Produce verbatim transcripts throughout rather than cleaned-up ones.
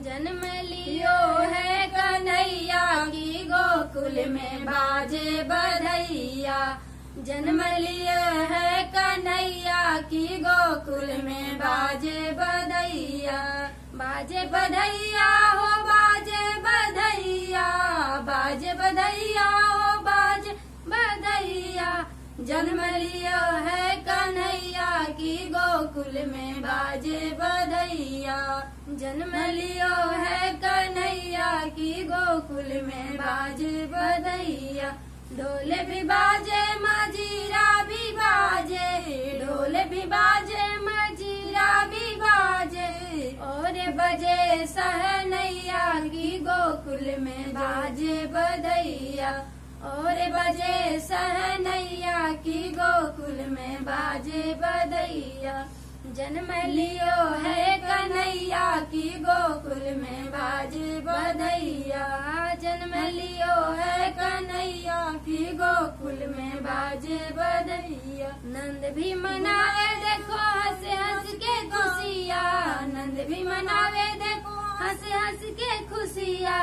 जन्म लियो है कन्हैया की गोकुल में बाजे बधैया। जन्म लियो है कन्हैया की गोकुल में बाजे बधैया। बाजे बधैया हो बाजे बधैया, बाजे बधैया हो बाजे बधैया। जन्म लियो है कन्हैया की गोकुल में बाजे बधैया। जन्म लियो है कन्हैया की गोकुल में बाजे बधैया। ढोल भी बाजे मजीरा भी बाजे, ढोल भी बाजे मजीरा भी बाजे। और बजे सहनैया की गोकुल में बाजे बधैया। और बजे सहनैया की गोकुल में बाजे बधैया। जन्म लियो है कन्हैया की गोकुल में बाजे बधैया। जन्म लियो है कन्हैया की गोकुल में बाजे बधैया। नंद भी मनावे देखो हंस हंस के खुशिया, नंद भी मनावे देखो हंस हंस के खुशिया।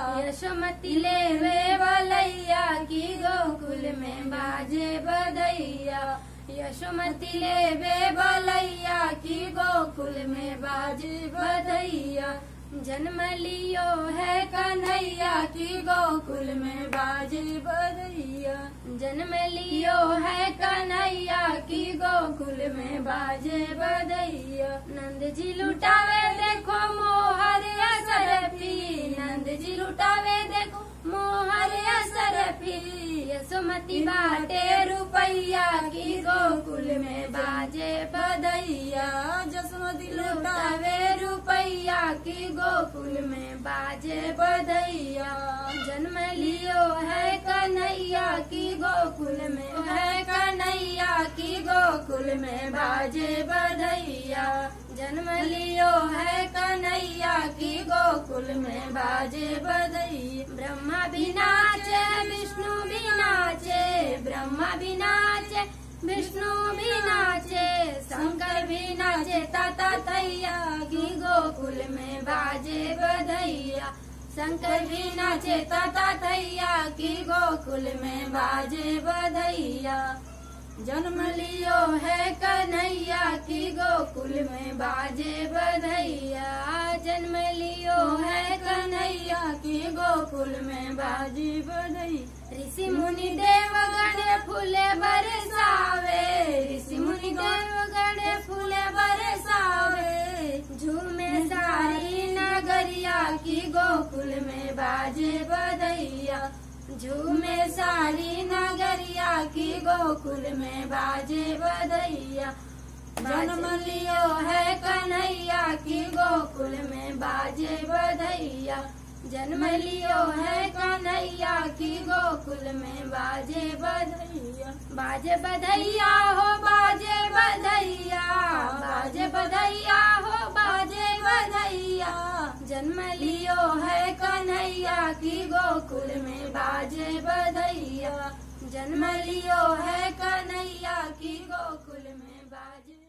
यशोमती लेवे बलैया की गोकुल में बाजे बधैया। यशोमती लेवे बलैया की गोकुल में बाजे बधैया। जन्म लियो है कन्हैया की गोकुल में बाजे बधैया। जन्म लियो है कन्हैया की गोकुल में बाजे बधैया। नंद जी लुटावे देखो मोहर सरफी, नंद जी लुटावे देखो मोहर सरफी। यशोमती बाटे रुपैया की गोकुल में बाजे बधैया। यशोमती लुटावे रुपैया की गोकुल में बाजे बधैया। जन्म लियो है कन्हैया की गोकुल में, है कन्हैया की गोकुल में बाजे बधैया। जन्म लियो है कन्हैया की गोकुल में बाजे बधैया। ब्रह्मा भी नाचे विष्णु भी नाचे, ब्रह्मा भी नाचे विष्णु भी नाचे। शंकर भी नाचे ताता तैया की गोकुल में बाजे बधैया। शंकर भी नाचे ताता तैया की गोकुल में बाजे बधैया। जन्म लियो है कन्हैया की गोकुल में बाजे बधैया। जन्म लियो है कन्हैया की गोकुल में बाजे बधैया। ऋषि मुनि देवगण फूले बरसावे, ऋषि मुनि देवगण फूले बरसावे। झूमे सारी नगरिया की गोकुल में बाजे बधैया। झूमे सारी नगरिया की गोकुल में बाजे बधैया। जन्म लियो है कन्हैया की गोकुल में बाजे बधैया। जन्म लियो है कन्हैया की गोकुल में बाजे बधैया। बाजे बधैया हो बाजे बधैया, बाजे बधैया हो बाजे बधैया। जन्म लियो है कन्हैया की गोकुल में बाजे बधैया। जन्म लियो है कन्हैया की गोकुल में बाजे